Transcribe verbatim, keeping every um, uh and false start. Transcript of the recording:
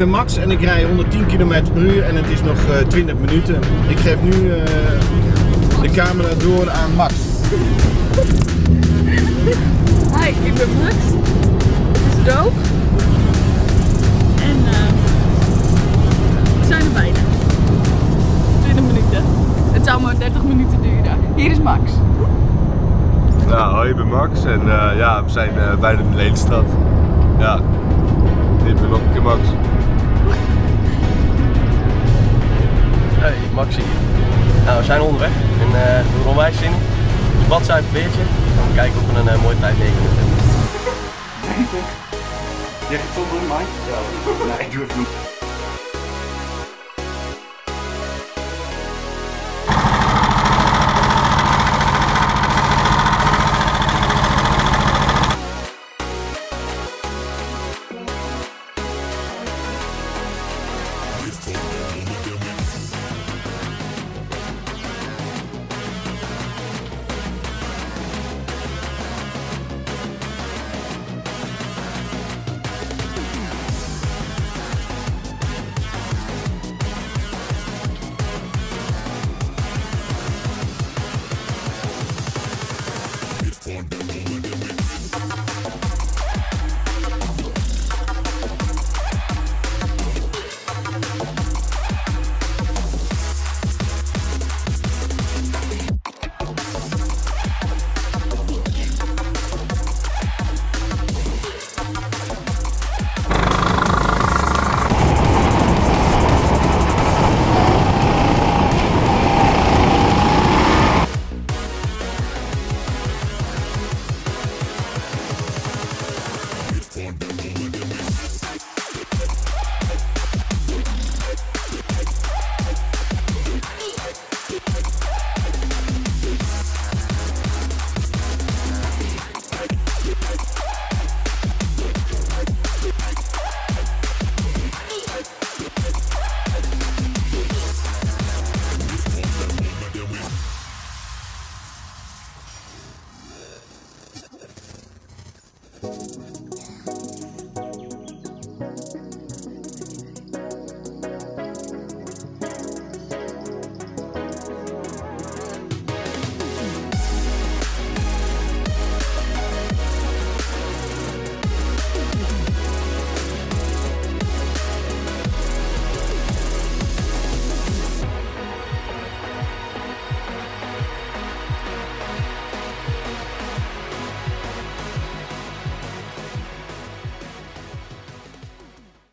ben Max en ik rij honderdtien kilometer per uur en het is nog uh, twintig minuten. Ik geef nu uh, de camera door aan Max. Hi, ik ben Max. Het is droog. En uh, we zijn er bijna. twintig minuten. Het zou maar dertig minuten duren. Hier is Max. Nou, hoi, ik ben Max en uh, ja, we zijn uh, bijna in de Lelystad. Ja, ik ben nog een keer Max. Hey, Maxie. Nou, we zijn onderweg en uh, we hebben er onwijs zin in. Dus wat zijn een beertje? Dan gaan we kijken of we een uh, mooie tijd mee kunnen vinden. Jij gaat zonder mij? Ja. Nee, ik doe het niet. Thank you.